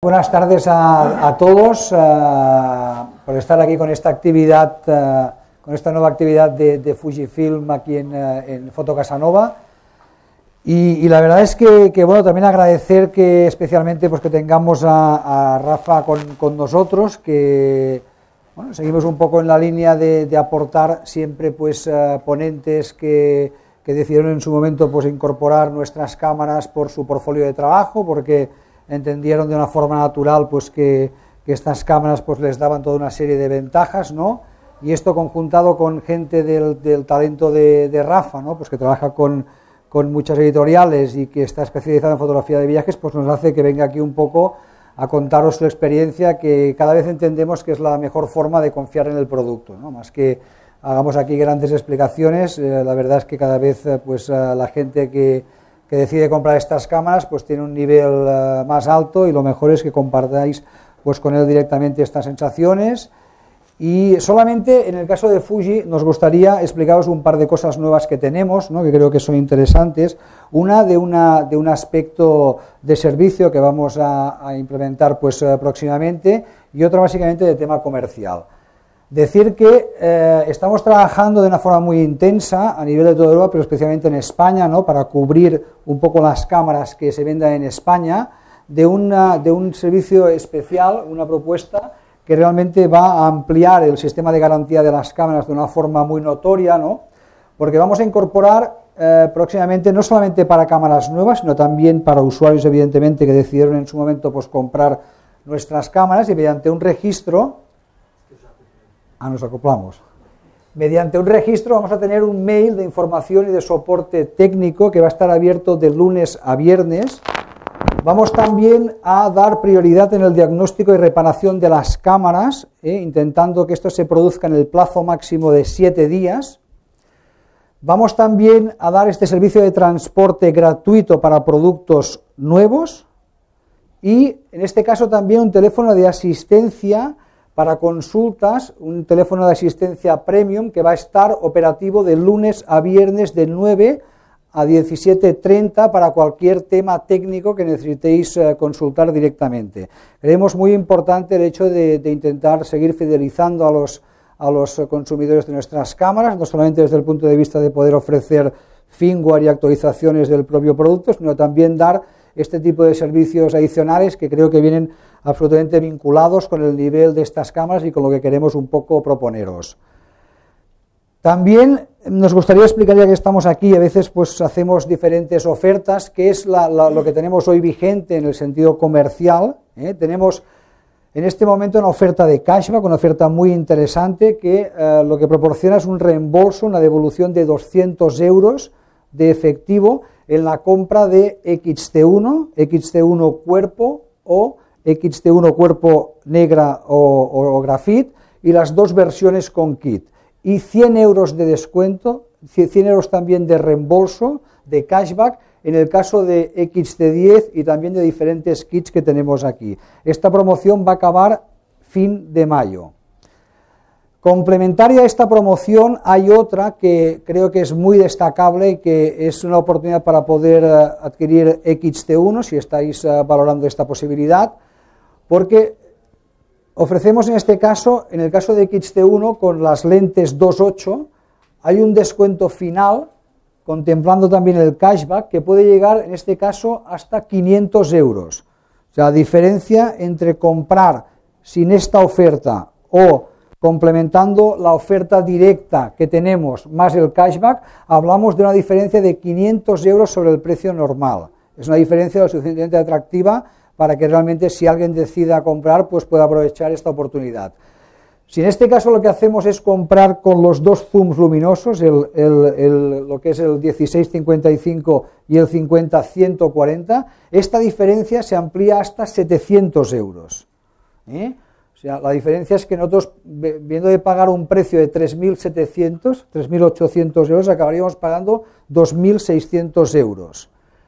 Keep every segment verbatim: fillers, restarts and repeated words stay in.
Buenas tardes a, a todos uh, por estar aquí con esta actividad, uh, con esta nueva actividad de, de Fujifilm aquí en, uh, en Foto Casanova. Y, y la verdad es que, que bueno, también agradecer que especialmente pues que tengamos a, a Rafa con, con nosotros, que bueno, seguimos un poco en la línea de, de aportar siempre pues uh, ponentes que, que decidieron en su momento pues incorporar nuestras cámaras por su portfolio de trabajo, porque entendieron de una forma natural pues que, que estas cámaras pues les daban toda una serie de ventajas, ¿no? Y esto conjuntado con gente del, del talento de, de Rafa, ¿no? Pues que trabaja con, con muchas editoriales y que está especializado en fotografía de viajes, pues nos hace que venga aquí un poco a contaros su experiencia, que cada vez entendemos que es la mejor forma de confiar en el producto, ¿no? Más que hagamos aquí grandes explicaciones, eh, la verdad es que cada vez eh, pues eh, la gente que que decide comprar estas cámaras pues tiene un nivel uh, más alto, y lo mejor es que compartáis pues con él directamente estas sensaciones. Y solamente en el caso de Fuji nos gustaría explicaros un par de cosas nuevas que tenemos, ¿no? Que creo que son interesantes. Una de, una, de un aspecto de servicio que vamos a, a implementar pues uh, próximamente, y otra básicamente de tema comercial. Decir que eh, estamos trabajando de una forma muy intensa a nivel de toda Europa, pero especialmente en España, ¿no? Para cubrir un poco las cámaras que se vendan en España, de, una, de un servicio especial, una propuesta que realmente va a ampliar el sistema de garantía de las cámaras de una forma muy notoria, ¿no? Porque vamos a incorporar eh, próximamente, no solamente para cámaras nuevas, sino también para usuarios, evidentemente, que decidieron en su momento pues comprar nuestras cámaras, y mediante un registro. Ah, nos acoplamos. Mediante un registro vamos a tener un mail de información y de soporte técnico que va a estar abierto de lunes a viernes. Vamos también a dar prioridad en el diagnóstico y reparación de las cámaras, eh, intentando que esto se produzca en el plazo máximo de siete días. Vamos también a dar este servicio de transporte gratuito para productos nuevos, y en este caso también un teléfono de asistencia para consultas, un teléfono de asistencia premium que va a estar operativo de lunes a viernes de nueve a diecisiete treinta para cualquier tema técnico que necesitéis eh, consultar directamente. Creemos muy importante el hecho de, de intentar seguir fidelizando a los, a los consumidores de nuestras cámaras, no solamente desde el punto de vista de poder ofrecer firmware y actualizaciones del propio producto, sino también dar este tipo de servicios adicionales que creo que vienen absolutamente vinculados con el nivel de estas cámaras y con lo que queremos un poco proponeros. También nos gustaría explicar, ya que estamos aquí, a veces pues hacemos diferentes ofertas, que es la, la, lo que tenemos hoy vigente en el sentido comercial, ¿eh? Tenemos en este momento una oferta de cashback, una oferta muy interesante que eh, lo que proporciona es un reembolso, una devolución de doscientos euros de efectivo en la compra de X T uno, X T uno cuerpo o X T uno cuerpo negra o, o, o grafit, y las dos versiones con kit, y cien euros de descuento, cien euros también de reembolso, de cashback, en el caso de X T diez y también de diferentes kits que tenemos aquí. Esta promoción va a acabar fin de mayo. Complementaria a esta promoción hay otra que creo que es muy destacable y que es una oportunidad para poder uh, adquirir X T uno si estáis uh, valorando esta posibilidad, porque ofrecemos en este caso, en el caso de X T uno con las lentes dos punto ocho, hay un descuento final contemplando también el cashback que puede llegar en este caso hasta quinientos euros. O sea, la diferencia entre comprar sin esta oferta o complementando la oferta directa que tenemos más el cashback, hablamos de una diferencia de quinientos euros sobre el precio normal. Es una diferencia lo suficientemente atractiva para que realmente, si alguien decida comprar, pues pueda aprovechar esta oportunidad. Si en este caso lo que hacemos es comprar con los dos zooms luminosos, el, el, el, lo que es el dieciséis cincuenta y cinco y el cincuenta ciento cuarenta, esta diferencia se amplía hasta setecientos euros. ¿Eh? O sea, la diferencia es que nosotros, viendo de pagar un precio de tres mil setecientos, tres mil ochocientos euros, acabaríamos pagando dos mil seiscientos euros.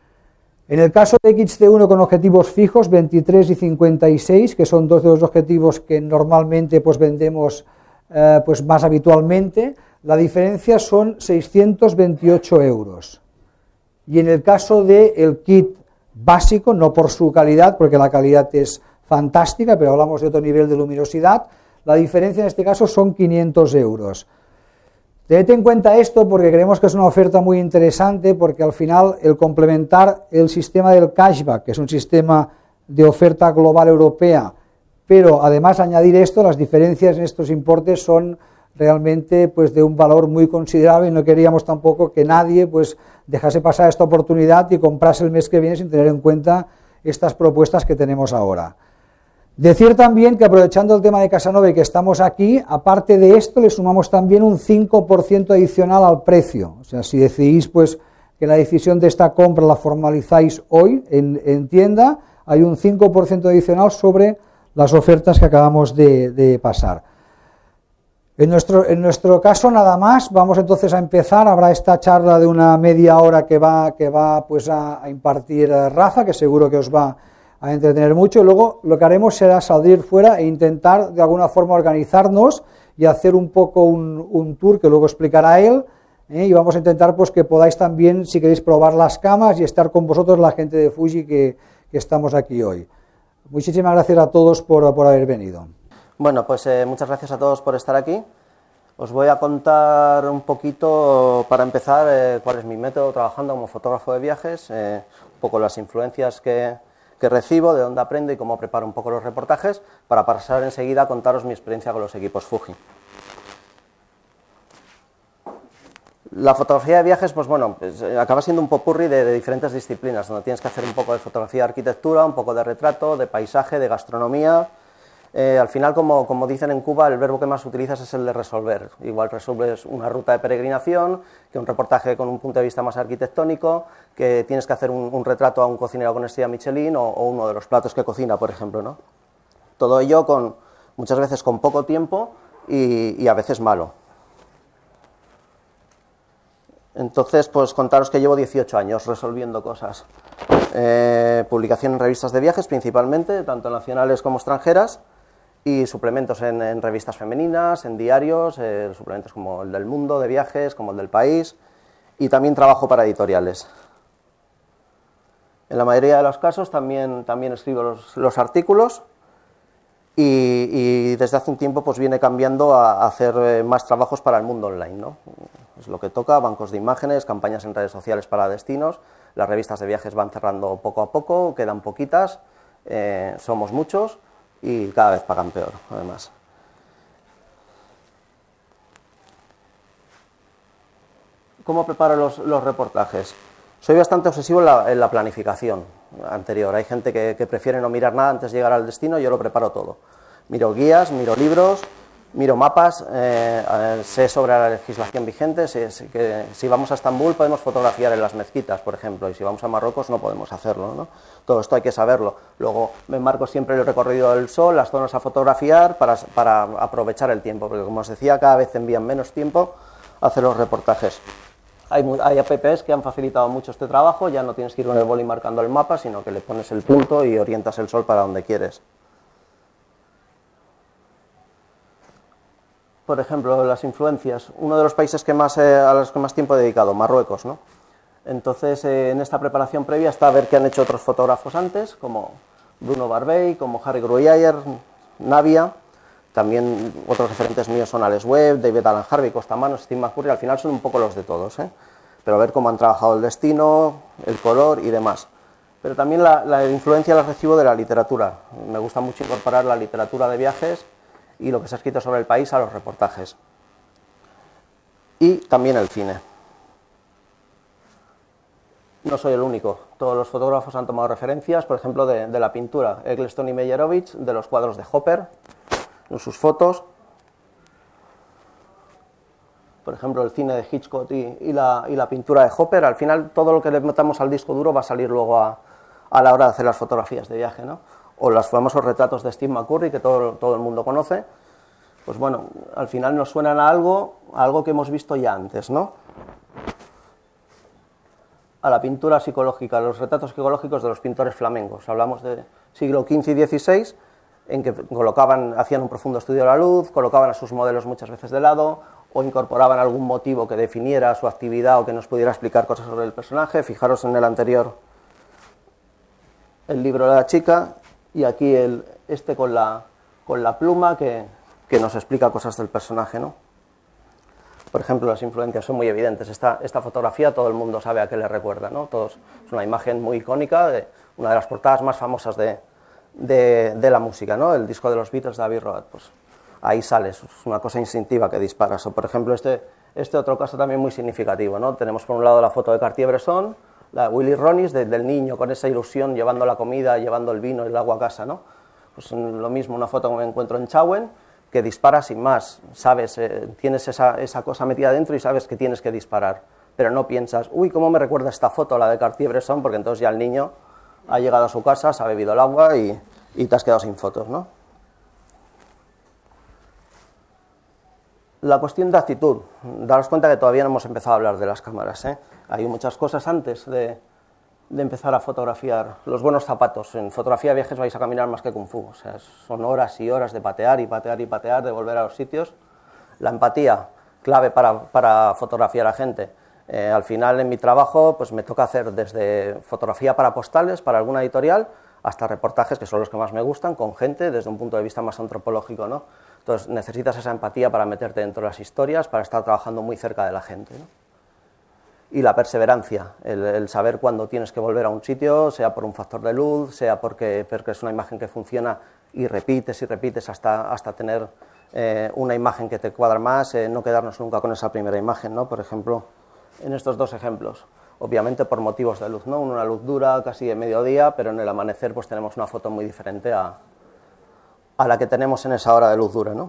En el caso de X T uno con objetivos fijos, veintitrés y cincuenta y seis, que son dos de los objetivos que normalmente pues vendemos eh, pues más habitualmente, la diferencia son seiscientos veintiocho euros. Y en el caso del kit básico, no por su calidad, porque la calidad es fantástica, pero hablamos de otro nivel de luminosidad. La diferencia en este caso son quinientos euros. Tened en cuenta esto porque creemos que es una oferta muy interesante, porque al final el complementar el sistema del cashback, que es un sistema de oferta global europea, pero además añadir esto, las diferencias en estos importes son realmente pues de un valor muy considerable, y no queríamos tampoco que nadie pues dejase pasar esta oportunidad y comprase el mes que viene sin tener en cuenta estas propuestas que tenemos ahora. Decir también que, aprovechando el tema de Casanova y que estamos aquí, aparte de esto le sumamos también un cinco por ciento adicional al precio. O sea, si decidís pues que la decisión de esta compra la formalizáis hoy en, en tienda, hay un cinco por ciento adicional sobre las ofertas que acabamos de, de pasar. En nuestro, en nuestro caso nada más, vamos entonces a empezar. Habrá esta charla de una media hora que va, que va pues a, a impartir Rafa, que seguro que os va a entretener mucho, y luego lo que haremos será salir fuera e intentar de alguna forma organizarnos y hacer un poco un, un tour que luego explicará él, ¿eh? Y vamos a intentar pues que podáis también, si queréis, probar las camas y estar con vosotros la gente de Fuji que, que estamos aquí hoy. Muchísimas gracias a todos por, por haber venido. Bueno, pues eh, muchas gracias a todos por estar aquí. Os voy a contar un poquito, para empezar, eh, cuál es mi método trabajando como fotógrafo de viajes, eh, un poco las influencias que, que recibo, de dónde aprendo y cómo preparo un poco los reportajes, para pasar enseguida a contaros mi experiencia con los equipos Fuji. La fotografía de viajes, pues bueno, pues, eh, acaba siendo un popurrí de, de diferentes disciplinas, donde tienes que hacer un poco de fotografía de arquitectura, un poco de retrato, de paisaje, de gastronomía. Eh, al final, como, como dicen en Cuba, el verbo que más utilizas es el de resolver. Igual resuelves una ruta de peregrinación, que un reportaje con un punto de vista más arquitectónico, que tienes que hacer un, un retrato a un cocinero con estrella Michelin o, o uno de los platos que cocina, por ejemplo, ¿no? Todo ello con, muchas veces con poco tiempo y, y a veces malo. Entonces, pues contaros que llevo dieciocho años resolviendo cosas. Eh, publicación en revistas de viajes principalmente, tanto nacionales como extranjeras, y suplementos en, en revistas femeninas, en diarios, eh, suplementos como el del Mundo de viajes, como el del País, y también trabajo para editoriales. En la mayoría de los casos también, también escribo los, los artículos, y, y desde hace un tiempo pues viene cambiando a, a hacer eh, más trabajos para el mundo online, ¿no? Es lo que toca, bancos de imágenes, campañas en redes sociales para destinos. Las revistas de viajes van cerrando poco a poco, quedan poquitas, eh, somos muchos y cada vez pagan peor, además. ¿Cómo preparo los, los reportajes? Soy bastante obsesivo en la, en la planificación anterior. Hay gente que, que prefiere no mirar nada antes de llegar al destino, yo lo preparo todo. Miro guías, miro libros, miro mapas, eh, eh, sé sobre la legislación vigente, sé, sé que si vamos a Estambul podemos fotografiar en las mezquitas, por ejemplo, y si vamos a Marruecos no podemos hacerlo, ¿no? Todo esto hay que saberlo. Luego me marco siempre el recorrido del sol, las zonas a fotografiar para, para aprovechar el tiempo, porque como os decía, cada vez envían menos tiempo a hacer los reportajes. Hay, hay apps que han facilitado mucho este trabajo, ya no tienes que ir con el boli marcando el mapa, sino que le pones el punto y orientas el sol para donde quieres. Por ejemplo, las influencias. Uno de los países que más, eh, a los que más tiempo he dedicado, Marruecos, ¿no? Entonces, eh, en esta preparación previa está a ver qué han hecho otros fotógrafos antes, como Bruno Barbey, como Harry Gruyaer, Navia. También otros referentes míos son Alex Webb, David Alan Harvey, Costamanos, Steve McCurry. Al final son un poco los de todos, ¿eh? Pero a ver cómo han trabajado el destino, el color y demás. Pero también la, la influencia la recibo de la literatura. Me gusta mucho incorporar la literatura de viajes y lo que se ha escrito sobre el país a los reportajes. Y también el cine. No soy el único. Todos los fotógrafos han tomado referencias, por ejemplo, de, de la pintura. Eggleston y Meyerowitz, de los cuadros de Hopper, en sus fotos. Por ejemplo, el cine de Hitchcock y, y, la, y la pintura de Hopper. Al final, todo lo que le metamos al disco duro va a salir luego a, a la hora de hacer las fotografías de viaje, ¿no? O los famosos retratos de Steve McCurry, que todo, todo el mundo conoce. Pues bueno, al final nos suenan a algo, a algo que hemos visto ya antes, ¿no? A la pintura psicológica, los retratos psicológicos de los pintores flamencos. Hablamos de siglo quince y dieciséis, en que colocaban, hacían un profundo estudio de la luz, colocaban a sus modelos muchas veces de lado, o incorporaban algún motivo que definiera su actividad o que nos pudiera explicar cosas sobre el personaje. Fijaros en el anterior, el libro de la chica, y aquí el, este con la, con la pluma que, que nos explica cosas del personaje, ¿no? Por ejemplo, las influencias son muy evidentes. Esta, esta fotografía todo el mundo sabe a qué le recuerda, ¿no? Todos, es una imagen muy icónica, de una de las portadas más famosas de, de, de la música, ¿no? El disco de los Beatles de Abbey Road, pues ahí sale, es una cosa instintiva que disparas. O por ejemplo, este, este otro caso también muy significativo, ¿no? Tenemos por un lado la foto de Cartier-Bresson, la de Willy Ronis, de, del niño con esa ilusión llevando la comida, llevando el vino y el agua a casa, ¿no? Pues lo mismo, una foto que me encuentro en Chauen, que dispara sin más, sabes, eh, tienes esa, esa cosa metida dentro y sabes que tienes que disparar, pero no piensas, uy, ¿cómo me recuerda esta foto, la de Cartier-Bresson? Porque entonces ya el niño ha llegado a su casa, se ha bebido el agua y, y te has quedado sin fotos, ¿no? La cuestión de actitud, daros cuenta que todavía no hemos empezado a hablar de las cámaras, ¿eh? Hay muchas cosas antes de, de empezar a fotografiar. Los buenos zapatos, en fotografía de viajes vais a caminar más que Kung Fu, o sea, son horas y horas de patear y patear y patear, de volver a los sitios. La empatía, clave para, para fotografiar a gente. Eh, al final en mi trabajo pues me toca hacer desde fotografía para postales, para alguna editorial, hasta reportajes, que son los que más me gustan, con gente desde un punto de vista más antropológico, ¿no? Entonces necesitas esa empatía para meterte dentro de las historias, para estar trabajando muy cerca de la gente, ¿no? Y la perseverancia, el, el saber cuándo tienes que volver a un sitio, sea por un factor de luz, sea porque, porque es una imagen que funciona y repites y repites hasta, hasta tener eh, una imagen que te cuadra más, eh, no quedarnos nunca con esa primera imagen, ¿no? Por ejemplo, en estos dos ejemplos, obviamente por motivos de luz, ¿no? Una luz dura, casi de mediodía, pero en el amanecer pues tenemos una foto muy diferente a, a la que tenemos en esa hora de luz dura, ¿no?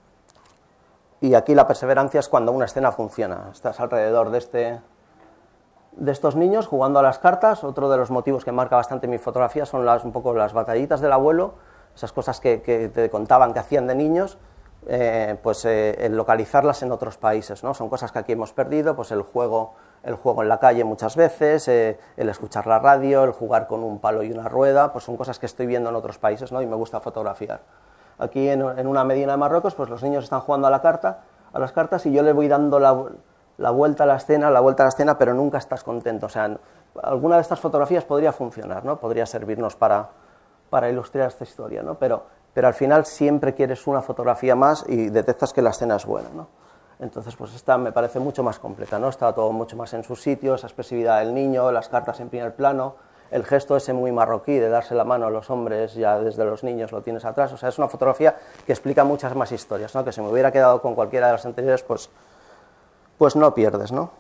Y aquí la perseverancia es cuando una escena funciona, estás alrededor de este... de estos niños jugando a las cartas. Otro de los motivos que marca bastante mi fotografía son las, un poco las batallitas del abuelo, esas cosas que, que te contaban que hacían de niños, eh, pues eh, el localizarlas en otros países, ¿no? Son cosas que aquí hemos perdido, pues el juego, el juego en la calle muchas veces, eh, el escuchar la radio, el jugar con un palo y una rueda, pues son cosas que estoy viendo en otros países, ¿no? Y me gusta fotografiar. Aquí en, en una medina de Marruecos, pues los niños están jugando a la carta, a las cartas y yo le voy dando la... la vuelta a la escena, la vuelta a la escena, pero nunca estás contento. O sea, alguna de estas fotografías podría funcionar, ¿no? Podría servirnos para, para ilustrar esta historia, ¿no? Pero, pero al final siempre quieres una fotografía más y detectas que la escena es buena, ¿no? Entonces, pues esta me parece mucho más completa, ¿no? Está todo mucho más en su sitio, esa expresividad del niño, las cartas en primer plano, el gesto ese muy marroquí de darse la mano a los hombres, ya desde los niños lo tienes atrás. O sea, es una fotografía que explica muchas más historias, ¿no? Que si me hubiera quedado con cualquiera de las anteriores, pues... pues no pierdes, ¿no?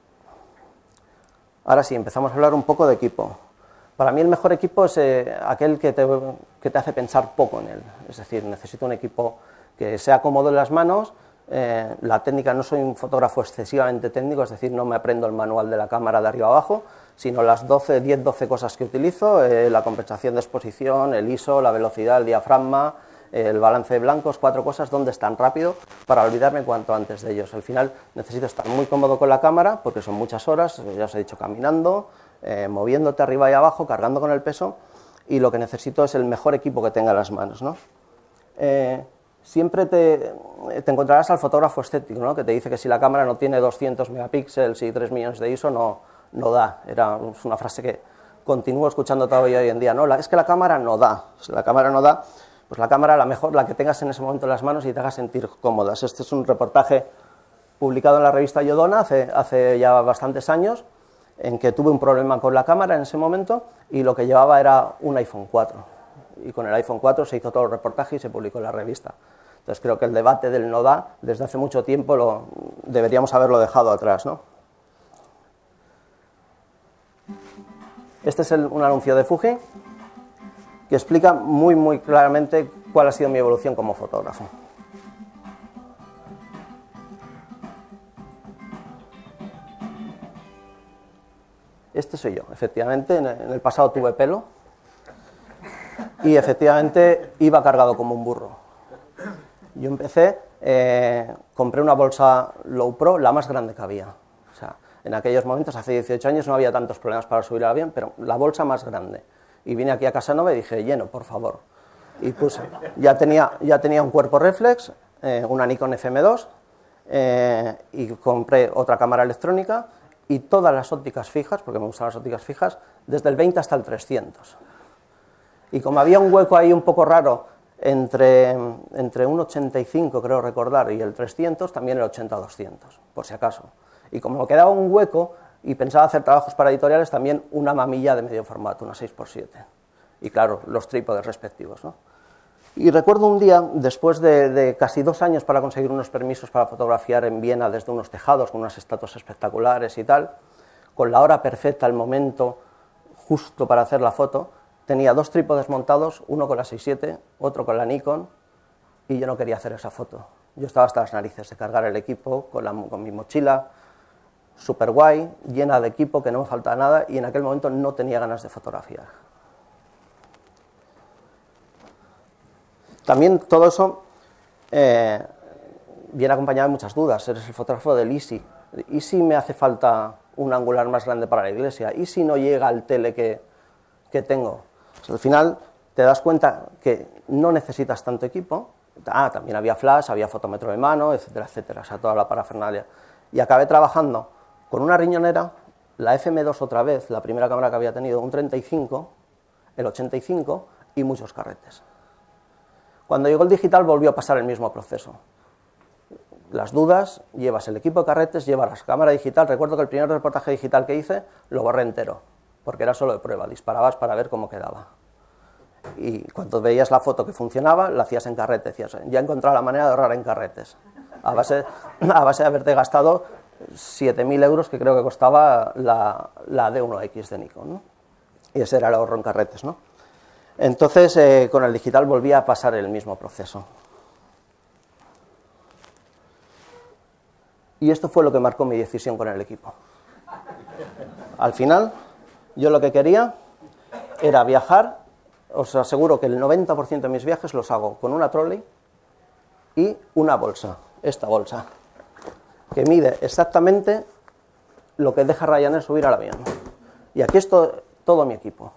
Ahora sí, empezamos a hablar un poco de equipo. Para mí el mejor equipo es eh, aquel que te, que te hace pensar poco en él. Es decir, necesito un equipo que sea cómodo en las manos. Eh, la técnica, no soy un fotógrafo excesivamente técnico, es decir, no me aprendo el manual de la cámara de arriba a abajo, sino las doce, diez, doce cosas que utilizo, eh, la compensación de exposición, el I S O, la velocidad, el diafragma, el balance de blancos, cuatro cosas, dónde están rápido, para olvidarme cuanto antes de ellos. Al final necesito estar muy cómodo con la cámara, porque son muchas horas, ya os he dicho, caminando, eh, moviéndote arriba y abajo, cargando con el peso, y lo que necesito es el mejor equipo que tenga en las manos, ¿no? Eh, siempre te, te encontrarás al fotógrafo estético, ¿no? Que te dice que si la cámara no tiene doscientos megapíxeles y tres millones de I S O, no, no da. Era una frase que continúo escuchando todavía hoy en día, ¿no? La, es que la cámara no da, la cámara no da. Pues la cámara, la mejor, la que tengas en ese momento en las manos y te haga sentir cómodas. Este es un reportaje publicado en la revista Yodona hace, hace ya bastantes años, en que tuve un problema con la cámara en ese momento y lo que llevaba era un iPhone cuatro. Y con el iPhone cuatro se hizo todo el reportaje y se publicó en la revista. Entonces creo que el debate del no da, desde hace mucho tiempo, lo, deberíamos haberlo dejado atrás, ¿no? Este es el, un anuncio de Fuji, que explica muy, muy claramente cuál ha sido mi evolución como fotógrafo. Este soy yo, efectivamente, en el pasado tuve pelo y efectivamente iba cargado como un burro. Yo empecé, eh, compré una bolsa Low Pro, la más grande que había. O sea, en aquellos momentos, hace dieciocho años, no había tantos problemas para subir al avión, pero la bolsa más grande. Y vine aquí a Casanova y dije, lleno, por favor. Y puse, ya tenía, ya tenía un cuerpo reflex, eh, una Nikon F M dos, eh, y compré otra cámara electrónica y todas las ópticas fijas, porque me gustan las ópticas fijas, desde el veinte hasta el trescientos. Y como había un hueco ahí un poco raro entre, entre un ochenta y cinco, creo recordar, y el trescientos, también el ochenta doscientos, por si acaso. Y como quedaba un hueco y pensaba hacer trabajos para editoriales, también una mamilla de medio formato, una seis por siete. Y claro, los trípodes respectivos, ¿no? Y recuerdo un día, después de, de casi dos años para conseguir unos permisos para fotografiar en Viena desde unos tejados con unas estatuas espectaculares y tal, con la hora perfecta, el momento justo para hacer la foto, tenía dos trípodes montados, uno con la seis siete, otro con la Nikon, y yo no quería hacer esa foto. Yo estaba hasta las narices de cargar el equipo con, la, con mi mochila, súper guay, llena de equipo, que no me faltaba nada, y en aquel momento no tenía ganas de fotografiar. También todo eso eh, viene acompañado de muchas dudas. Eres el fotógrafo del ¿y si? ¿Y si me hace falta un angular más grande para la iglesia? ¿Y si no llega al tele que, que tengo? O sea, al final te das cuenta que no necesitas tanto equipo. Ah, también había flash, había fotómetro de mano, etcétera, etcétera, o sea, toda la parafernalia. Y acabé trabajando con una riñonera, la F M dos otra vez, la primera cámara que había tenido, un treinta y cinco, el ochenta y cinco y muchos carretes. Cuando llegó el digital volvió a pasar el mismo proceso. Las dudas, llevas el equipo de carretes, llevas la cámara digital. Recuerdo que el primer reportaje digital que hice lo borré entero, porque era solo de prueba, disparabas para ver cómo quedaba. Y cuando veías la foto que funcionaba, la hacías en carrete, decías, ya he encontrado la manera de ahorrar en carretes, a base, a base de haberte gastado siete mil euros, que creo que costaba la, la D uno X de Nikon, ¿no? Y ese era el ahorro en carretes, ¿no? Entonces, eh, con el digital volvía a pasar el mismo proceso. Y esto fue lo que marcó mi decisión con el equipo. Al final, yo lo que quería era viajar. Os aseguro que el noventa por ciento de mis viajes los hago con una trolley y una bolsa, esta bolsa, que mide exactamente lo que deja Ryanair subir al avión. Y aquí está todo mi equipo.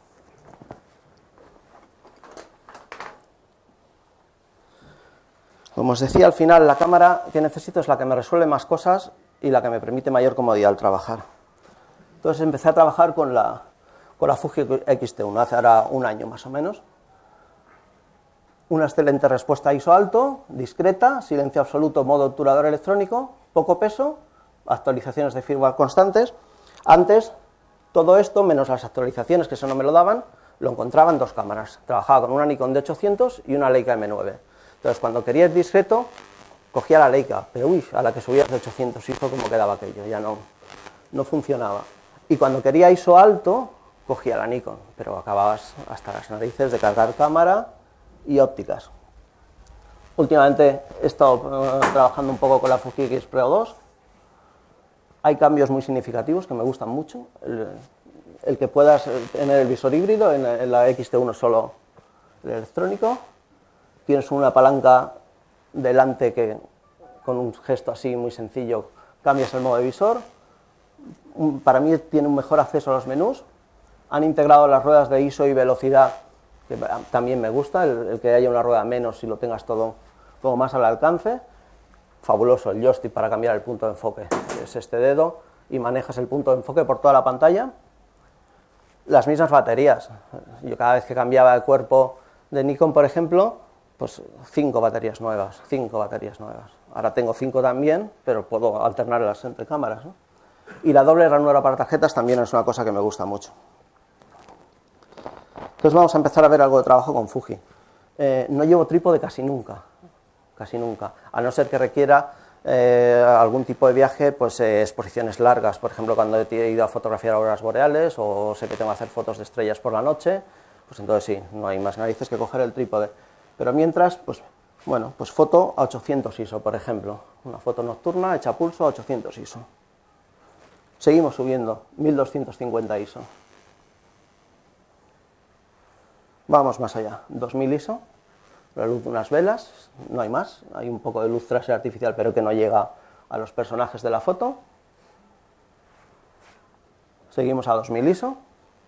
Como os decía, al final la cámara que necesito es la que me resuelve más cosas y la que me permite mayor comodidad al trabajar. Entonces empecé a trabajar con la, con la Fuji X T uno, hace ahora un año más o menos. Una excelente respuesta a I S O alto, discreta, silencio absoluto, modo obturador electrónico, poco peso, actualizaciones de firmware constantes. Antes, todo esto, menos las actualizaciones, que eso no me lo daban, lo encontraba en dos cámaras. Trabajaba con una Nikon D ochocientos y una Leica M nueve. Entonces, cuando quería ir discreto, cogía la Leica, pero uy, a la que subías de ochocientos I S O, como quedaba aquello, ya no, no funcionaba. Y cuando quería I S O alto, cogía la Nikon, pero acababas hasta las narices de cargar cámara y ópticas. Últimamente he estado uh, trabajando un poco con la Fuji X Pro dos. Hay cambios muy significativos que me gustan mucho. El, el que puedas tener el visor híbrido, en, en la X T uno solo el electrónico. Tienes una palanca delante que con un gesto así muy sencillo cambias el modo de visor. Para mí tiene un mejor acceso a los menús. Han integrado las ruedas de I S O y velocidad, que también me gusta, el, el que haya una rueda menos y lo tengas todo, todo más al alcance. Fabuloso el joystick para cambiar el punto de enfoque. Es este dedo y manejas el punto de enfoque por toda la pantalla. Las mismas baterías. Yo cada vez que cambiaba el cuerpo de Nikon, por ejemplo, pues cinco baterías nuevas, cinco baterías nuevas. Ahora tengo cinco también, pero puedo alternarlas entre cámaras, ¿no? Y la doble ranura para tarjetas también es una cosa que me gusta mucho. Entonces vamos a empezar a ver algo de trabajo con Fuji. Eh, no llevo trípode casi nunca, casi nunca, a no ser que requiera eh, algún tipo de viaje, pues eh, exposiciones largas, por ejemplo cuando he ido a fotografiar auroras boreales o sé que tengo que hacer fotos de estrellas por la noche, pues entonces sí, no hay más narices que coger el trípode. Pero mientras, pues bueno, pues foto a ochocientos I S O, por ejemplo, una foto nocturna hecha a pulso a ochocientos I S O. Seguimos subiendo, mil doscientos cincuenta I S O. Vamos más allá, dos mil I S O, la luz de unas velas, no hay más, hay un poco de luz trasera artificial, pero que no llega a los personajes de la foto. Seguimos a dos mil I S O.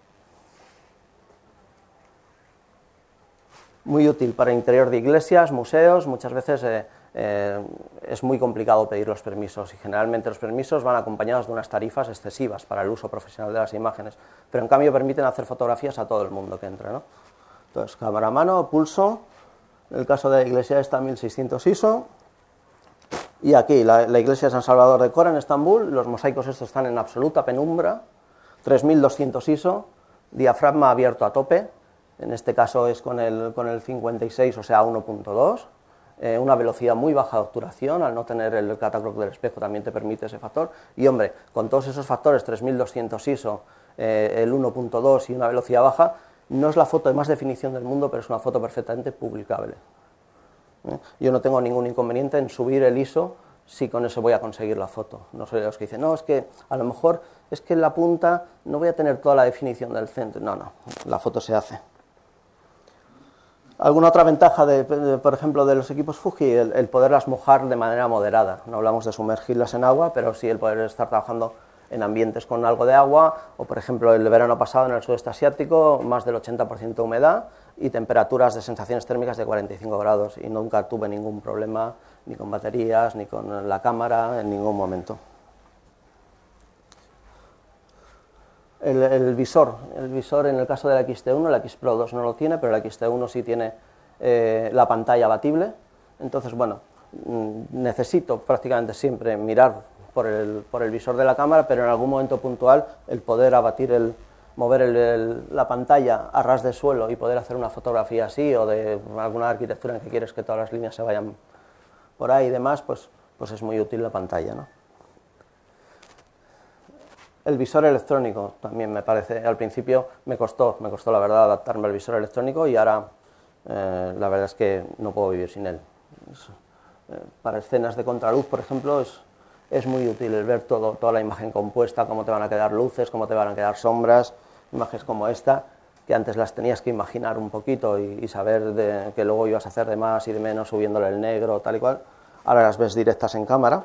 Muy útil para interior de iglesias, museos, muchas veces eh, eh, es muy complicado pedir los permisos y generalmente los permisos van acompañados de unas tarifas excesivas para el uso profesional de las imágenes, pero en cambio permiten hacer fotografías a todo el mundo que entre, ¿no? Entonces, cámara a mano, pulso, en el caso de la iglesia está mil seiscientos I S O, y aquí, la, la iglesia de San Salvador de Cora en Estambul, los mosaicos estos están en absoluta penumbra, tres mil doscientos I S O, diafragma abierto a tope, en este caso es con el, con el cincuenta y seis, o sea, uno punto dos, eh, una velocidad muy baja de obturación, al no tener el catacroc del espejo también te permite ese factor, y hombre, con todos esos factores, tres mil doscientos I S O, eh, el uno punto dos y una velocidad baja, no es la foto de más definición del mundo, pero es una foto perfectamente publicable. ¿Eh? Yo no tengo ningún inconveniente en subir el I S O si con eso voy a conseguir la foto. No soy de los que dicen, no, es que a lo mejor es que en la punta no voy a tener toda la definición del centro. No, no, la foto se hace. ¿Alguna otra ventaja, de, de, por ejemplo, de los equipos Fuji? El, el poderlas mojar de manera moderada. No hablamos de sumergirlas en agua, pero sí el poder estar trabajando en ambientes con algo de agua, o por ejemplo el verano pasado en el sudeste asiático, más del ochenta por ciento de humedad y temperaturas de sensaciones térmicas de cuarenta y cinco grados, y nunca tuve ningún problema ni con baterías, ni con la cámara, en ningún momento. El, el visor, el visor en el caso de la X T uno, la X Pro dos no lo tiene, pero la X T uno sí tiene eh, la pantalla abatible, entonces bueno, necesito prácticamente siempre mirar por el, por el visor de la cámara, pero en algún momento puntual el poder abatir, el, mover el, el, la pantalla a ras de suelo y poder hacer una fotografía así, o de alguna arquitectura en que quieres que todas las líneas se vayan por ahí y demás, pues, pues es muy útil la pantalla, ¿no? El visor electrónico también me parece, al principio me costó, me costó la verdad adaptarme al visor electrónico, y ahora eh, la verdad es que no puedo vivir sin él. Es, eh, para escenas de contraluz, por ejemplo, es Es muy útil el ver todo, toda la imagen compuesta, cómo te van a quedar luces, cómo te van a quedar sombras, imágenes como esta, que antes las tenías que imaginar un poquito y, y saber de, que luego ibas a hacer de más y de menos subiéndole el negro, tal y cual. Ahora las ves directas en cámara.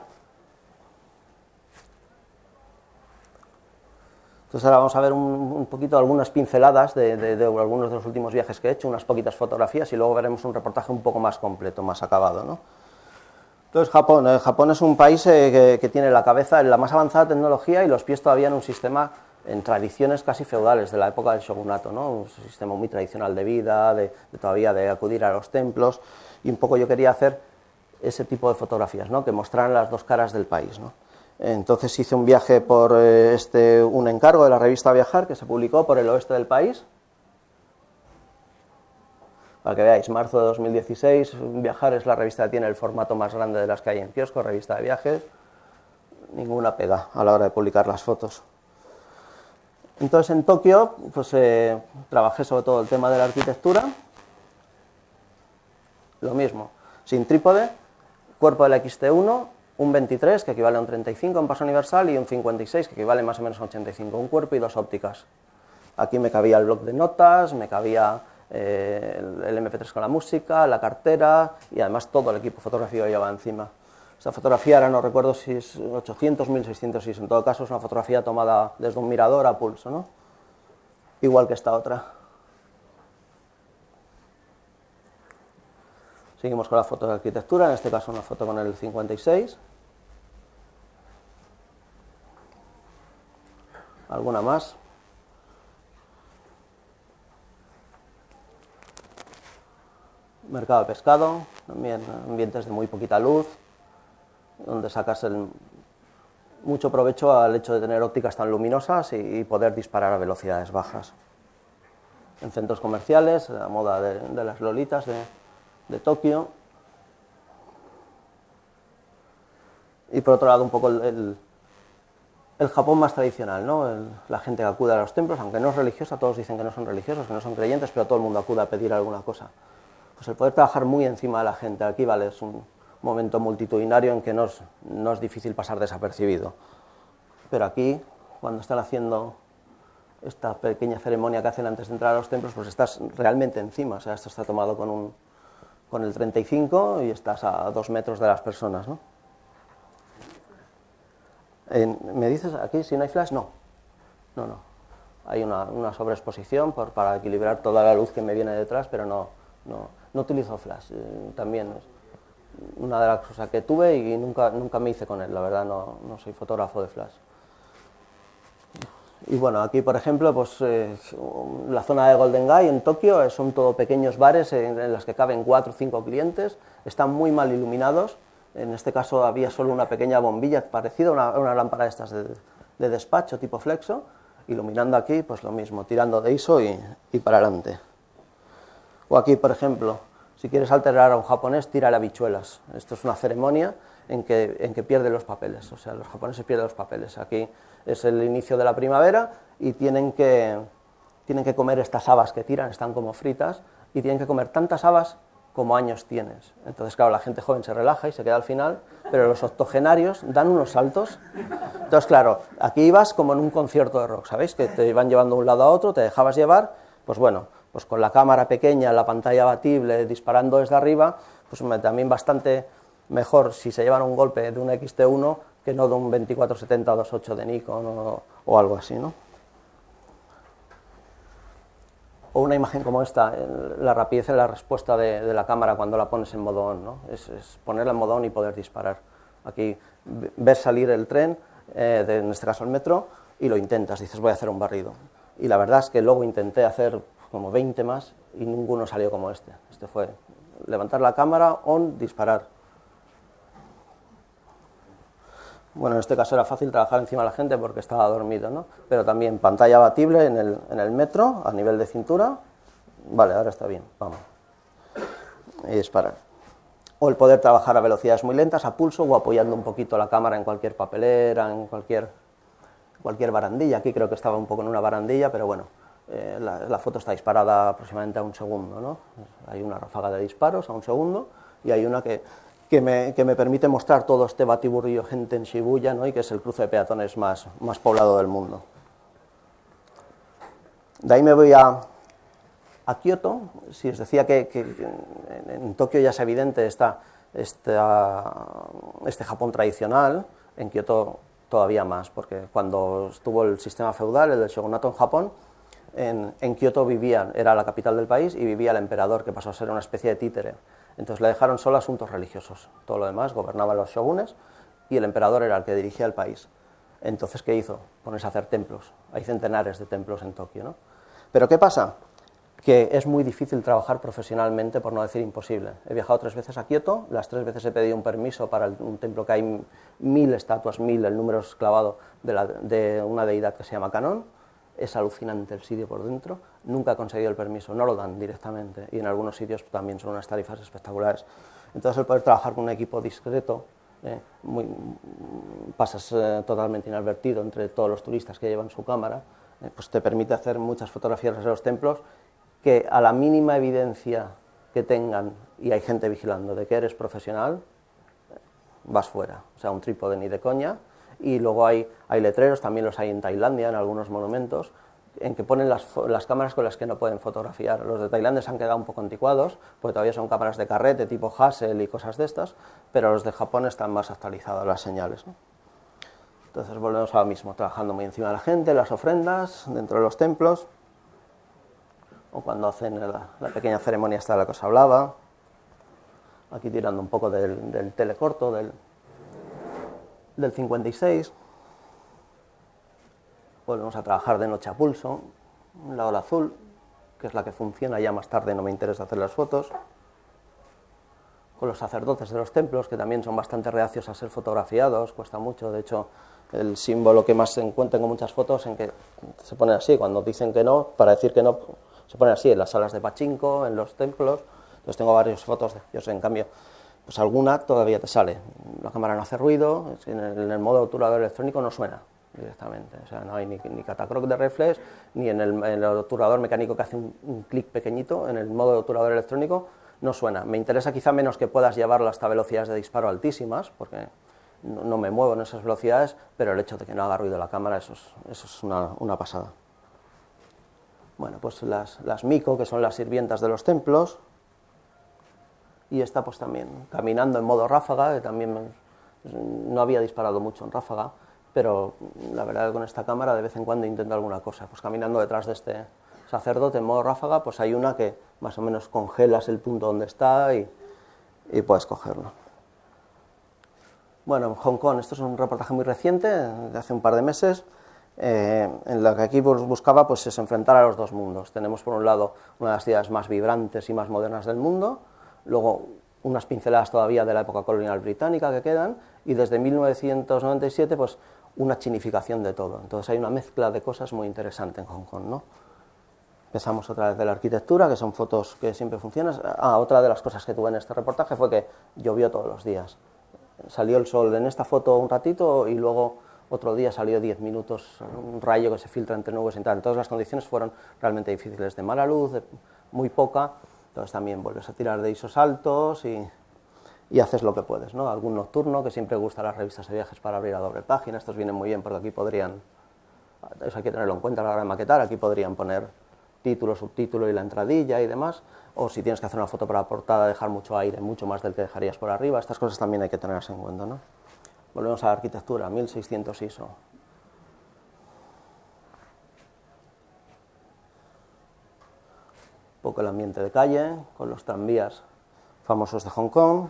Entonces ahora vamos a ver un, un poquito algunas pinceladas de, de, de algunos de los últimos viajes que he hecho, unas poquitas fotografías, y luego veremos un reportaje un poco más completo, más acabado, ¿no? Entonces, Japón. Eh, Japón es un país eh, que, que tiene la cabeza en la más avanzada tecnología y los pies todavía en un sistema, en tradiciones casi feudales de la época del shogunato, ¿no? Un sistema muy tradicional de vida, de, de todavía de acudir a los templos, y un poco yo quería hacer ese tipo de fotografías, ¿no? Que mostraran las dos caras del país, ¿no? Entonces hice un viaje por eh, este, un encargo de la revista Viajar, que se publicó por el oeste del país. Para que veáis, marzo de dos mil dieciséis, Viajar es la revista que tiene el formato más grande de las que hay en kiosco, revista de viajes, ninguna pega a la hora de publicar las fotos. Entonces en Tokio pues, eh, trabajé sobre todo el tema de la arquitectura, lo mismo, sin trípode, cuerpo de la X T uno, un veintitrés que equivale a un treinta y cinco en paso universal y un cincuenta y seis que equivale más o menos a ochenta y cinco, un cuerpo y dos ópticas. Aquí me cabía el bloc de notas, me cabía Eh, el, el eme pe tres con la música, la cartera, y además todo el equipo fotográfico llevaba encima. Esta fotografía, ahora no recuerdo si es ochocientos, mil seiscientos seis, en todo caso es una fotografía tomada desde un mirador a pulso, ¿no? Igual que esta otra. Seguimos con la foto de arquitectura, en este caso una foto con el cincuenta y seis. ¿Alguna más? Mercado de pescado, también ambientes de muy poquita luz, donde sacas el, mucho provecho al hecho de tener ópticas tan luminosas y, y poder disparar a velocidades bajas. En centros comerciales, la moda de, de las lolitas de, de Tokio. Y por otro lado un poco el, el, el Japón más tradicional, ¿no? El, la gente que acude a los templos, aunque no es religiosa, todos dicen que no son religiosos, que no son creyentes, pero todo el mundo acude a pedir alguna cosa. Pues el poder trabajar muy encima de la gente, aquí vale, es un momento multitudinario en que no es, no es difícil pasar desapercibido. Pero aquí, cuando están haciendo esta pequeña ceremonia que hacen antes de entrar a los templos, pues estás realmente encima, o sea, esto está tomado con, un, con el treinta y cinco y estás a dos metros de las personas, ¿no? En, ¿Me dices aquí si no hay flash? No, no, no. Hay una, una sobreexposición por, para equilibrar toda la luz que me viene detrás, pero no, no. No utilizo flash, eh, también es una de las cosas que tuve y nunca, nunca me hice con él, la verdad no, no soy fotógrafo de flash. Y bueno, aquí por ejemplo, pues eh, la zona de Golden Gai en Tokio, eh, son todo pequeños bares en, en los que caben cuatro o cinco clientes, están muy mal iluminados, en este caso había solo una pequeña bombilla parecida a una, una lámpara de estas de, de despacho tipo flexo, iluminando aquí pues lo mismo, tirando de I S O y, y para adelante. O aquí por ejemplo, si quieres alterar a un japonés, tira habichuelas, esto es una ceremonia en que, en que pierde los papeles, o sea, los japoneses pierden los papeles, aquí es el inicio de la primavera y tienen que, tienen que comer estas habas que tiran, están como fritas, y tienen que comer tantas habas como años tienes. Entonces, claro, la gente joven se relaja y se queda al final, pero los octogenarios dan unos saltos. Entonces, claro, aquí ibas como en un concierto de rock, ¿sabéis? Que te iban llevando de un lado a otro, te dejabas llevar, pues bueno, pues con la cámara pequeña, la pantalla abatible, disparando desde arriba, pues también bastante mejor si se llevan un golpe de un X T uno que no de un veinticuatro setenta o dos punto ocho de Nikon o, o algo así, ¿no? O una imagen como esta, la rapidez en la respuesta de, de la cámara cuando la pones en modo on, ¿no? Es, es ponerla en modo on y poder disparar. Aquí ves salir el tren, eh, de, en este caso el metro, y lo intentas, dices voy a hacer un barrido. Y la verdad es que luego intenté hacer como veinte más y ninguno salió como este. Este fue levantar la cámara, on, disparar. Bueno, en este caso era fácil trabajar encima de la gente porque estaba dormido, ¿no? Pero también pantalla abatible en el, en el metro, a nivel de cintura. Vale, ahora está bien, vamos. Y disparar. O el poder trabajar a velocidades muy lentas, a pulso, o apoyando un poquito la cámara en cualquier papelera, en cualquier, cualquier barandilla. Aquí creo que estaba un poco en una barandilla, pero bueno, eh, la, la foto está disparada aproximadamente a un segundo, ¿no? Hay una ráfaga de disparos a un segundo y hay una que... Que me, que me permite mostrar todo este batiburrillo de gente en Shibuya, ¿no? Y que es el cruce de peatones más, más poblado del mundo. De ahí me voy a, a Kioto. Si os decía que, que en, en Tokio ya es evidente esta, esta, este Japón tradicional, en Kioto todavía más, porque cuando estuvo el sistema feudal, el del shogunato en Japón, en, en Kioto vivían, era la capital del país, y vivía el emperador, que pasó a ser una especie de títere. Entonces le dejaron solo asuntos religiosos, todo lo demás gobernaban los shogunes y el emperador era el que dirigía el país. Entonces, ¿qué hizo? Ponerse a hacer templos, hay centenares de templos en Tokio, ¿no? Pero ¿qué pasa? Que es muy difícil trabajar profesionalmente, por no decir imposible. He viajado tres veces a Kioto, las tres veces he pedido un permiso para un templo que hay mil estatuas, mil, el número es clavado, de, la, de una deidad que se llama Kannon. Es alucinante el sitio por dentro, nunca he conseguido el permiso, no lo dan directamente, y en algunos sitios también son unas tarifas espectaculares. Entonces el poder trabajar con un equipo discreto, eh, muy, pasas eh, totalmente inadvertido entre todos los turistas que llevan su cámara, eh, pues te permite hacer muchas fotografías de los templos que a la mínima evidencia que tengan, y hay gente vigilando de que eres profesional, vas fuera, o sea, un trípode ni de coña. Y luego hay, hay letreros, también los hay en Tailandia, en algunos monumentos, en que ponen las, las cámaras con las que no pueden fotografiar. Los de Tailandia se han quedado un poco anticuados, porque todavía son cámaras de carrete tipo Hasselblad y cosas de estas, pero los de Japón están más actualizadas las señales, ¿no? Entonces volvemos a lo mismo, trabajando muy encima de la gente, las ofrendas, dentro de los templos, o cuando hacen la, la pequeña ceremonia esta de la que os hablaba, aquí tirando un poco del, del telecorto, del... del cincuenta y seis, volvemos a trabajar de noche a pulso, la ola azul, que es la que funciona, ya más tarde no me interesa hacer las fotos, con los sacerdotes de los templos, que también son bastante reacios a ser fotografiados, cuesta mucho, de hecho, el símbolo que más se encuentra en muchas fotos, en que se pone así, cuando dicen que no, para decir que no, se pone así, en las salas de pachinko, en los templos, entonces tengo varias fotos de ellos, en cambio, pues alguna todavía te sale, la cámara no hace ruido, en el, en el modo obturador electrónico no suena directamente, o sea, no hay ni, ni catacroc de reflex, ni en el, en el obturador mecánico que hace un, un clic pequeñito, en el modo obturador electrónico no suena. Me interesa quizá menos que puedas llevarlo hasta velocidades de disparo altísimas, porque no, no me muevo en esas velocidades, pero el hecho de que no haga ruido la cámara, eso es, eso es una, una pasada. Bueno, pues las, las miko, que son las sirvientas de los templos, y esta pues también caminando en modo ráfaga, que también me, no había disparado mucho en ráfaga, pero la verdad que con esta cámara de vez en cuando intento alguna cosa, pues caminando detrás de este sacerdote en modo ráfaga, pues hay una que más o menos congelas el punto donde está y, y puedes cogerlo. Bueno, en Hong Kong, esto es un reportaje muy reciente, de hace un par de meses, eh, en la que aquí buscaba pues, es enfrentar a los dos mundos. Tenemos por un lado una de las ciudades más vibrantes y más modernas del mundo, luego unas pinceladas todavía de la época colonial británica que quedan, y desde mil novecientos noventa y siete pues, una chinificación de todo. Entonces hay una mezcla de cosas muy interesante en Hong Kong, ¿no? Empezamos otra vez de la arquitectura, que son fotos que siempre funcionan. Ah, otra de las cosas que tuve en este reportaje fue que llovió todos los días. Salió el sol en esta foto un ratito y luego otro día salió diez minutos, un rayo que se filtra entre nubes y tal. Entonces las condiciones fueron realmente difíciles, de mala luz, de muy poca. Entonces también vuelves a tirar de isos altos y, y haces lo que puedes, ¿no? Algún nocturno, que siempre gusta las revistas de viajes para abrir a doble página. Estos vienen muy bien porque aquí podrían, eso hay que tenerlo en cuenta a la hora de maquetar, aquí podrían poner título, subtítulo y la entradilla y demás, o si tienes que hacer una foto para la portada, dejar mucho aire, mucho más del que dejarías por arriba. Estas cosas también hay que tenerlas en cuenta, ¿no? Volvemos a la arquitectura, mil seiscientos I S O. Un poco el ambiente de calle, con los tranvías famosos de Hong Kong.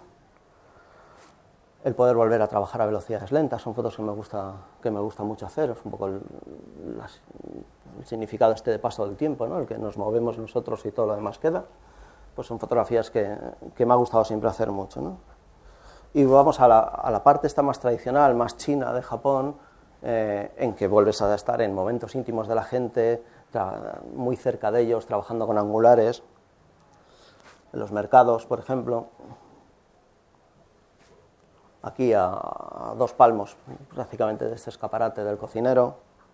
El poder volver a trabajar a velocidades lentas, son fotos que me gusta, que me gusta mucho hacer, es un poco el, las, el significado este de paso del tiempo, ¿no? El que nos movemos nosotros y todo lo demás queda, pues son fotografías que, que me ha gustado siempre hacer mucho, ¿no? Y vamos a la, a la parte esta más tradicional, más china de Japón, eh, en que vuelves a estar en momentos íntimos de la gente, muy cerca de ellos, trabajando con angulares, en los mercados, por ejemplo. Aquí a, a dos palmos prácticamente de este escaparate del cocinero.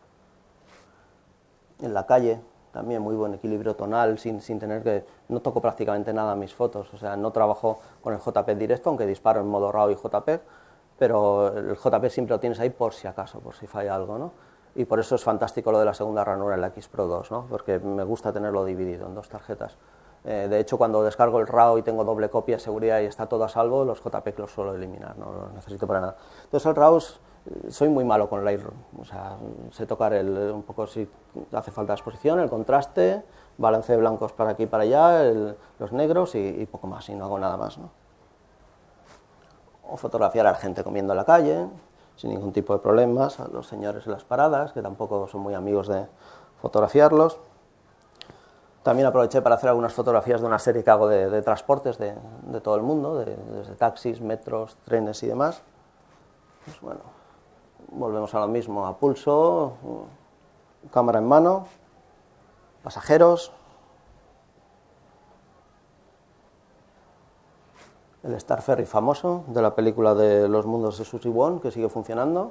En la calle también muy buen equilibrio tonal, sin, sin tener que... No toco prácticamente nada mis fotos, o sea, no trabajo con el J P G directo, aunque disparo en modo RAW y J P G, pero el J P G siempre lo tienes ahí por si acaso, por si falla algo, ¿no? Y por eso es fantástico lo de la segunda ranura en la X Pro dos, ¿no? Porque me gusta tenerlo dividido en dos tarjetas. Eh, de hecho, cuando descargo el RAW y tengo doble copia de seguridad y está todo a salvo, los J P G los suelo eliminar, no los necesito para nada. Entonces el RAW, es, soy muy malo con Lightroom, o sea, sé tocar el, un poco si hace falta la exposición, el contraste, balance de blancos para aquí y para allá, el, los negros y, y poco más, y no hago nada más, ¿no? O fotografiar a la gente comiendo en la calle, sin ningún tipo de problemas, a los señores en las paradas, que tampoco son muy amigos de fotografiarlos. También aproveché para hacer algunas fotografías de una serie que hago de, de transportes de, de todo el mundo, de, desde taxis, metros, trenes y demás. Pues bueno, volvemos a lo mismo, a pulso, cámara en mano, pasajeros, el Star Ferry famoso de la película de Los mundos de Susie Wong, que sigue funcionando.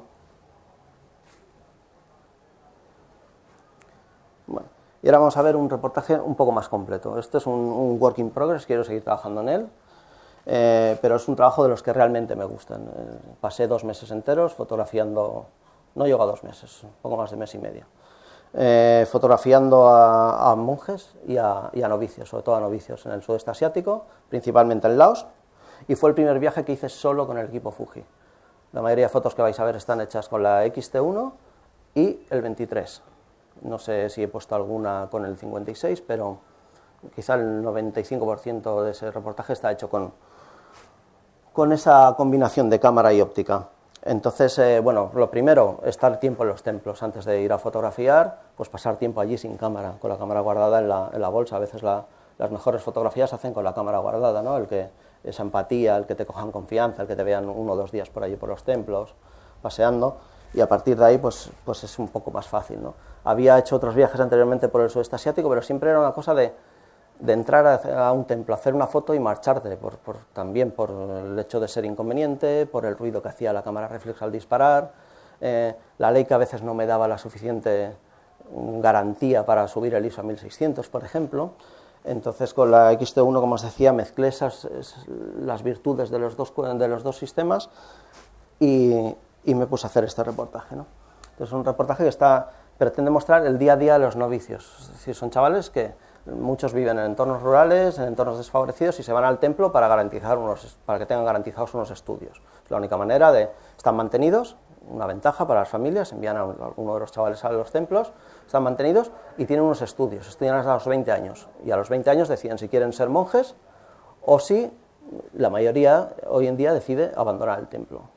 Bueno. Y ahora vamos a ver un reportaje un poco más completo. Este es un, un work in progress, quiero seguir trabajando en él, eh, pero es un trabajo de los que realmente me gustan. Eh, pasé dos meses enteros fotografiando, no llego a dos meses, un poco más de mes y medio, eh, fotografiando a, a monjes y a, y a novicios, sobre todo a novicios en el sudeste asiático, principalmente en Laos, y fue el primer viaje que hice solo con el equipo Fuji. La mayoría de fotos que vais a ver están hechas con la X T uno y el veintitrés. No sé si he puesto alguna con el cincuenta y seis, pero quizá el noventa y cinco por ciento de ese reportaje está hecho con, con esa combinación de cámara y óptica. Entonces, eh, bueno, lo primero, estar tiempo en los templos antes de ir a fotografiar, pues pasar tiempo allí sin cámara, con la cámara guardada en la, en la bolsa. A veces la, las mejores fotografías se hacen con la cámara guardada, ¿no? El que, esa empatía, el que te cojan confianza, el que te vean uno o dos días por allí por los templos, paseando. Y a partir de ahí pues, pues es un poco más fácil, ¿no? Había hecho otros viajes anteriormente por el sudeste asiático, pero siempre era una cosa de, de entrar a, a un templo, hacer una foto y marcharte, por, por, también por el hecho de ser inconveniente, por el ruido que hacía la cámara reflex al disparar, eh, la Leica a veces no me daba la suficiente garantía para subir el I S O a mil seiscientos, por ejemplo. Entonces con la X T uno, como os decía, mezclé esas, esas, las virtudes de los dos, de los dos sistemas y... y me puse a hacer este reportaje, ¿no? Entonces, es un reportaje que está, pretende mostrar el día a día de los novicios. Es decir, son chavales que muchos viven en entornos rurales, en entornos desfavorecidos y se van al templo para, garantizar unos, para que tengan garantizados unos estudios. Es la única manera de... Están mantenidos, una ventaja para las familias, envían a alguno de los chavales a los templos, están mantenidos y tienen unos estudios. Estudian hasta los veinte años y a los veinte años deciden si quieren ser monjes o si la mayoría hoy en día decide abandonar el templo.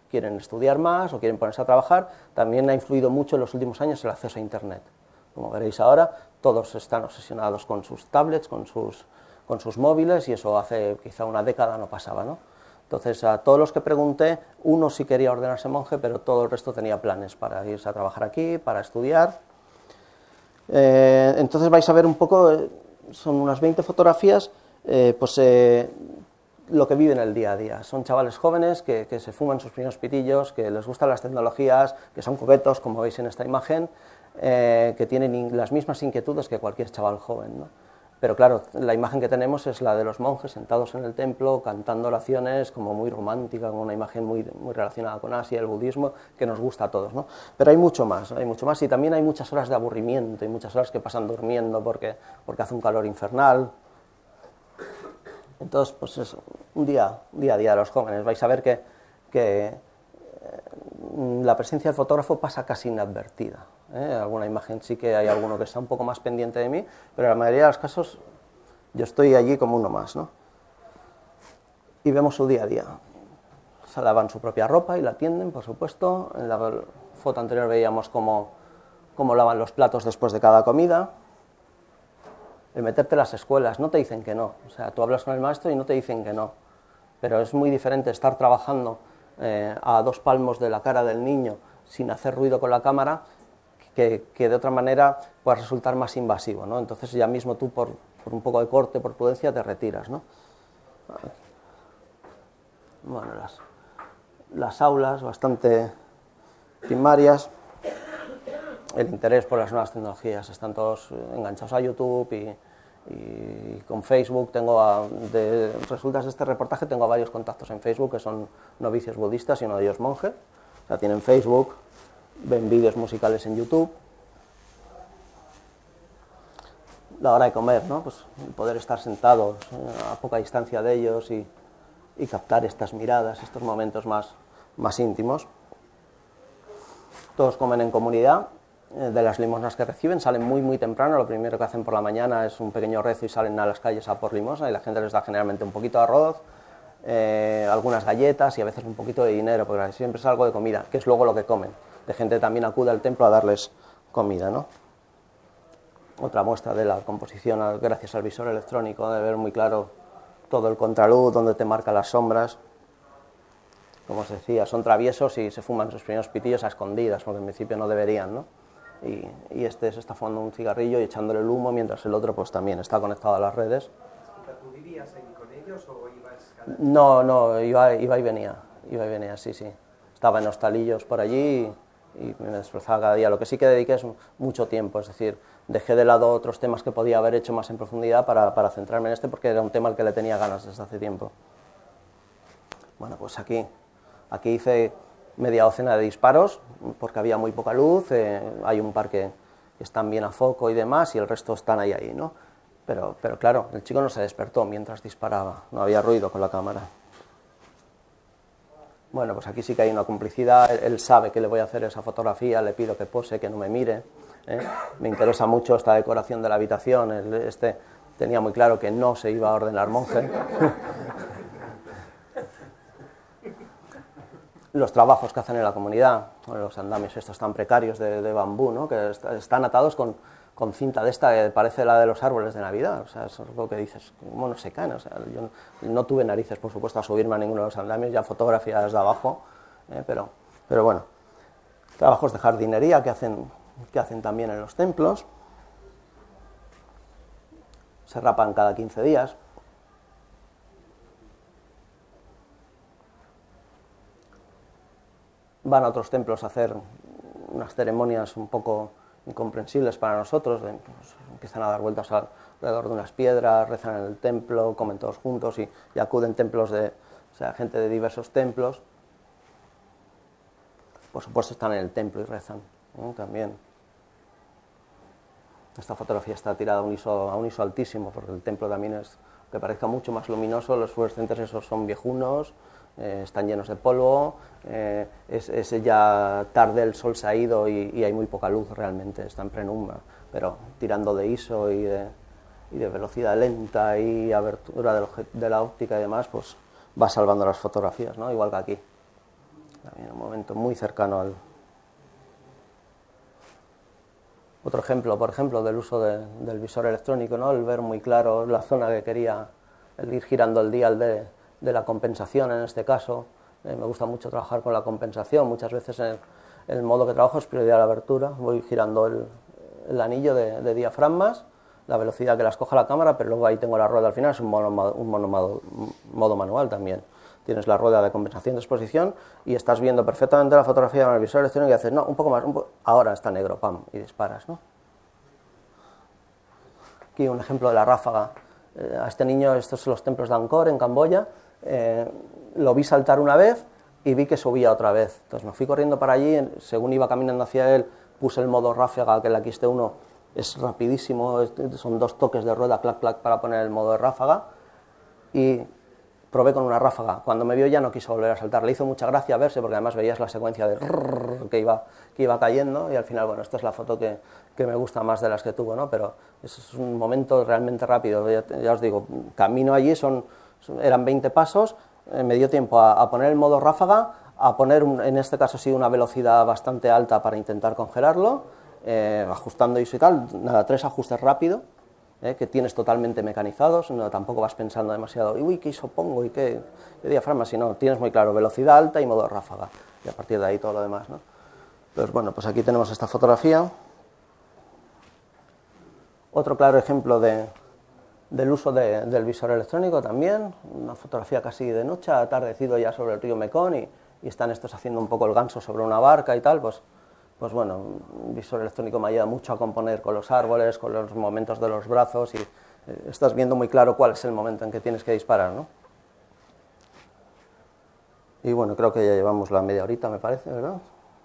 quieren estudiar más o quieren ponerse a trabajar. También ha influido mucho en los últimos años el acceso a Internet. Como veréis ahora, todos están obsesionados con sus tablets, con sus, con sus móviles, y eso hace quizá una década no pasaba, ¿no? Entonces, a todos los que pregunté, uno sí quería ordenarse monje, pero todo el resto tenía planes para irse a trabajar aquí, para estudiar. Eh, entonces vais a ver un poco, eh, son unas veinte fotografías, eh, pues eh, lo que viven el día a día. Son chavales jóvenes que, que se fuman sus primeros pitillos, que les gustan las tecnologías, que son coquetos, como veis en esta imagen, eh, que tienen in, las mismas inquietudes que cualquier chaval joven, ¿no? Pero claro, la imagen que tenemos es la de los monjes sentados en el templo, cantando oraciones, como muy romántica, como una imagen muy, muy relacionada con Asia, el budismo, que nos gusta a todos, ¿no? Pero hay mucho más, hay mucho más, y también hay muchas horas de aburrimiento, y muchas horas que pasan durmiendo porque, porque hace un calor infernal. Entonces, pues es un día, día a día de los jóvenes. Vais a ver que, que eh, la presencia del fotógrafo pasa casi inadvertida. ¿eh? Alguna imagen sí que hay alguno que está un poco más pendiente de mí, pero en la mayoría de los casos yo estoy allí como uno más, ¿no? Y vemos su día a día. Se lavan su propia ropa y la tienden, por supuesto. En la foto anterior veíamos cómo, cómo lavan los platos después de cada comida. El meterte en las escuelas, no te dicen que no. O sea, tú hablas con el maestro y no te dicen que no. Pero es muy diferente estar trabajando eh, a dos palmos de la cara del niño sin hacer ruido con la cámara, que, que de otra manera puede resultar más invasivo, ¿no? Entonces ya mismo tú por, por un poco de corte, por prudencia, te retiras, ¿no? Bueno, las, las aulas bastante primarias, el interés por las nuevas tecnologías, están todos enganchados a YouTube y, y con Facebook. Tengo a, de resultas de este reportaje tengo a varios contactos en Facebook que son novicios budistas y uno de ellos monje. O sea, tienen Facebook, ven vídeos musicales en YouTube. La hora de comer, ¿no? Pues el poder estar sentados a poca distancia de ellos y, y captar estas miradas, estos momentos más, más íntimos. Todos comen en comunidad. De las limosnas que reciben, salen muy muy temprano, lo primero que hacen por la mañana es un pequeño rezo y salen a las calles a por limosna, y la gente les da generalmente un poquito de arroz, eh, algunas galletas y a veces un poquito de dinero, porque siempre es algo de comida, que es luego lo que comen. De gente también acude al templo a darles comida, ¿no? Otra muestra de la composición gracias al visor electrónico, de ver muy claro todo el contraluz, donde te marca las sombras. Como os decía, son traviesos y se fuman sus primeros pitillos a escondidas, porque en principio no deberían, ¿no? Y, y este se está fumando un cigarrillo y echándole el humo, mientras el otro pues también está conectado a las redes. ¿Tú vivías ahí con ellos o ibas cada día? No, no, iba, iba y venía, iba y venía, sí, sí. Estaba en hostalillos por allí y, y me desplazaba cada día. Lo que sí que dediqué es mucho tiempo, es decir, dejé de lado otros temas que podía haber hecho más en profundidad para, para centrarme en este, porque era un tema al que le tenía ganas desde hace tiempo. Bueno, pues aquí, aquí hice media docena de disparos, porque había muy poca luz, eh, hay un par que están bien a foco y demás, y el resto están ahí, ahí, ¿no? Pero, pero claro, el chico no se despertó mientras disparaba, no había ruido con la cámara. Bueno, pues aquí sí que hay una complicidad, él, él sabe que le voy a hacer esa fotografía, le pido que pose, que no me mire, ¿eh? Me interesa mucho esta decoración de la habitación, el, este tenía muy claro que no se iba a ordenar monje. Los trabajos que hacen en la comunidad, los andamios estos tan precarios de, de bambú, ¿no? Que est están atados con, con cinta de esta que parece la de los árboles de Navidad. O sea, es algo que dices, ¿cómo no se caen? O sea, yo no, no tuve narices, por supuesto, a subirme a ninguno de los andamios, ya fotografías de abajo, ¿eh? pero, pero bueno. Trabajos de jardinería que hacen, que hacen también en los templos. Se rapan cada quince días. Van a otros templos a hacer unas ceremonias un poco incomprensibles para nosotros, de, pues, empiezan a dar vueltas alrededor de unas piedras, rezan en el templo, comen todos juntos y, y acuden templos de, o sea, gente de diversos templos. Por supuesto están en el templo y rezan, ¿no? También. Esta fotografía está tirada a un ISO, a un ISO altísimo, porque el templo también es, que parezca mucho más luminoso, los fluorescentes esos son viejunos, Eh, están llenos de polvo, eh, es, es ya tarde, el sol se ha ido y, y hay muy poca luz realmente, está en penumbra, pero tirando de ISO y de, y de velocidad lenta y abertura de, de la óptica y demás, pues va salvando las fotografías, ¿no? Igual que aquí. también un momento muy cercano al... Otro ejemplo, por ejemplo, del uso de, del visor electrónico, ¿no? El ver muy claro la zona que quería, el ir girando el dial de, de la compensación en este caso. Eh, me gusta mucho trabajar con la compensación, muchas veces en el modo que trabajo es prioridad de abertura, voy girando el, el anillo de, de diafragmas, la velocidad que las coja la cámara, pero luego ahí tengo la rueda al final, es un, mono, un mono, modo manual también. Tienes la rueda de compensación de exposición y estás viendo perfectamente la fotografía con el visor electrónico y haces, no, un poco más, un po ahora está negro, pam, y disparas, ¿no? Aquí un ejemplo de la ráfaga. Eh, a este niño, estos son los templos de Angkor, en Camboya, eh, lo vi saltar una vez y vi que subía otra vez. Entonces me fui corriendo para allí, según iba caminando hacia él, puse el modo ráfaga, que el X T uno es rapidísimo, son dos toques de rueda, clac, clac, para poner el modo de ráfaga, y probé con una ráfaga. Cuando me vio ya no quiso volver a saltar. Le hizo mucha gracia verse, porque además veías la secuencia de que iba, que iba cayendo, y al final, bueno, esta es la foto que, que me gusta más de las que tuvo, ¿no? Pero es un momento realmente rápido. Ya, ya os digo, camino allí, son, eran veinte pasos, eh, me dio tiempo a, a poner el modo ráfaga, a poner, un, en este caso sí, una velocidad bastante alta para intentar congelarlo, eh, ajustando I S O y tal, nada, tres ajustes rápido, Eh, que tienes totalmente mecanizados, no, tampoco vas pensando demasiado, uy, ¿qué I S O pongo y qué, qué diafragma? Sino tienes muy claro velocidad alta y modo ráfaga, y a partir de ahí todo lo demás, ¿no? Entonces, bueno, pues aquí tenemos esta fotografía. Otro claro ejemplo de, del uso de, del visor electrónico también, una fotografía casi de noche, atardecido ya sobre el río Mekong, y, y están estos haciendo un poco el ganso sobre una barca y tal, pues... Pues bueno, un visor electrónico me ayuda mucho a componer con los árboles, con los momentos de los brazos, y eh, estás viendo muy claro cuál es el momento en que tienes que disparar, ¿no? Y bueno, creo que ya llevamos la media horita, me parece, ¿verdad?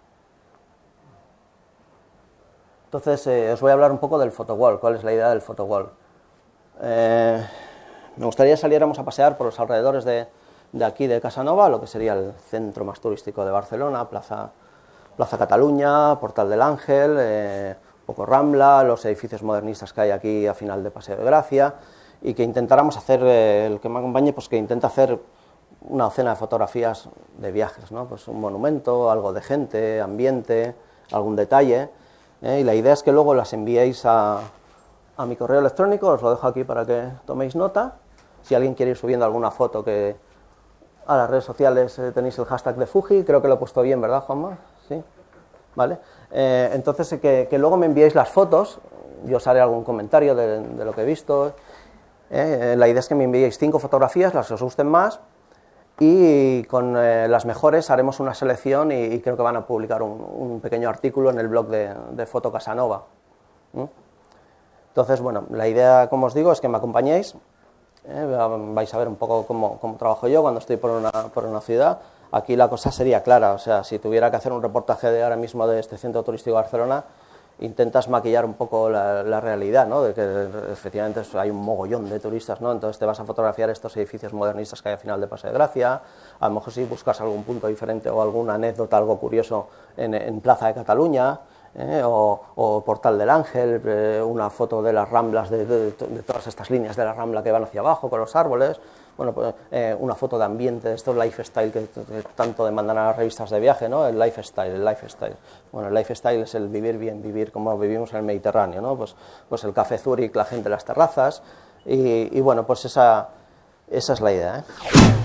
Entonces, eh, os voy a hablar un poco del photowall, cuál es la idea del photowall. Eh, me gustaría que saliéramos a pasear por los alrededores de, de aquí, de Casanova, lo que sería el centro más turístico de Barcelona, Plaza... Plaza Cataluña, Portal del Ángel, eh, un poco Rambla, los edificios modernistas que hay aquí a final de Paseo de Gracia, y que intentáramos hacer, eh, el que me acompañe, pues que intenta hacer una docena de fotografías de viajes, ¿no? Pues un monumento, algo de gente, ambiente, algún detalle, eh, y la idea es que luego las enviéis a, a mi correo electrónico, os lo dejo aquí para que toméis nota. Si alguien quiere ir subiendo alguna foto, que a las redes sociales eh, tenéis el hashtag de Fuji, creo que lo he puesto bien, ¿verdad, Juanma? ¿Sí? ¿Vale? Eh, entonces, que, que luego me enviéis las fotos, yo os haré algún comentario de, de lo que he visto. Eh, la idea es que me enviéis cinco fotografías, las que os gusten más, y con eh, las mejores haremos una selección, y, y creo que van a publicar un, un pequeño artículo en el blog de, de Foto Casanova. ¿Mm? Entonces, bueno, la idea, como os digo, es que me acompañéis, eh, vais a ver un poco cómo, cómo trabajo yo cuando estoy por una, por una ciudad. Aquí la cosa sería clara, o sea, si tuviera que hacer un reportaje de ahora mismo de este centro turístico de Barcelona, intentas maquillar un poco la, la realidad, ¿no? De que efectivamente hay un mogollón de turistas, ¿no? Entonces te vas a fotografiar estos edificios modernistas que hay al final de Paseo de Gracia, a lo mejor si buscas algún punto diferente o alguna anécdota, algo curioso en, en Plaza de Cataluña, ¿eh? o, o Portal del Ángel, eh, una foto de las ramblas, de, de, de todas estas líneas de la rambla que van hacia abajo con los árboles. Bueno, pues, eh, una foto de ambiente, de estos lifestyle que, que tanto demandan a las revistas de viaje, ¿no? El lifestyle, el lifestyle. Bueno, el lifestyle es el vivir bien, vivir como vivimos en el Mediterráneo, ¿no? Pues, pues el Café Zurich, la gente en las terrazas, y, y bueno, pues esa, esa es la idea, ¿eh?